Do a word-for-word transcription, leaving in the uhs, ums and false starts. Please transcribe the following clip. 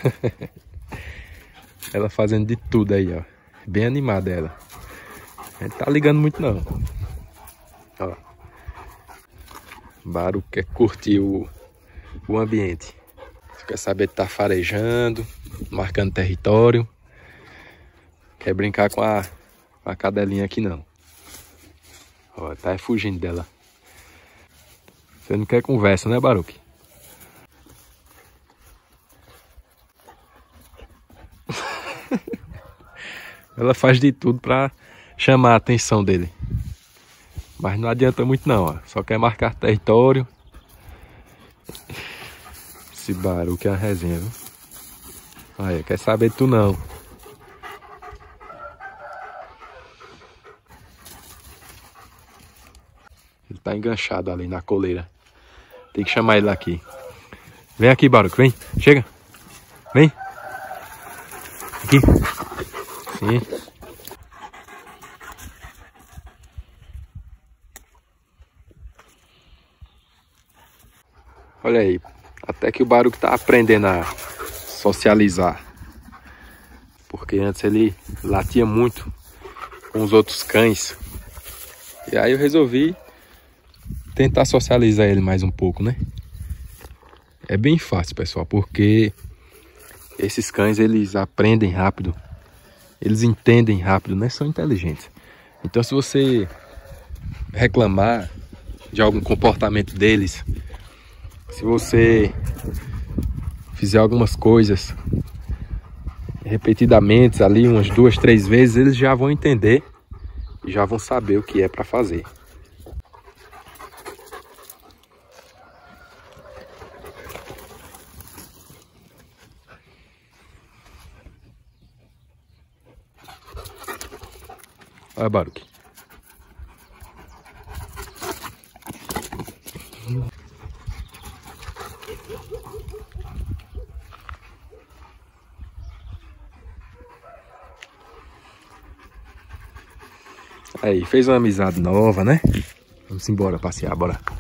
Ela fazendo de tudo aí, ó. Bem animada ela. Não tá ligando muito não. Ó. Baru quer curtir o, o ambiente. Você quer saber de tá farejando, marcando território. Quer brincar com a, com a cadelinha aqui não. Ó, tá fugindo dela. Você não quer conversa, né, Baruque? Ela faz de tudo pra chamar a atenção dele. Mas não adianta muito não, ó. Só quer marcar território. Esse Baruque é uma resenha, viu? Aí, quer saber de tu não. Ele tá enganchado ali na coleira. Tem que chamar ele aqui. Vem aqui, Baruque, vem. Chega. Vem. Aqui. Sim. Olha aí. Até que o Baruque tá aprendendo a socializar. Porque antes ele latia muito com os outros cães. E aí eu resolvi tentar socializar ele mais um pouco, né? É bem fácil, pessoal, porque esses cães, eles aprendem rápido. Eles entendem rápido, né? São inteligentes. Então, se você reclamar de algum comportamento deles, se você fizer algumas coisas repetidamente ali, umas duas, três vezes, eles já vão entender e já vão saber o que é para fazer. Olha, Baruque. Aí, fez uma amizade nova, né? Vamos embora passear, bora.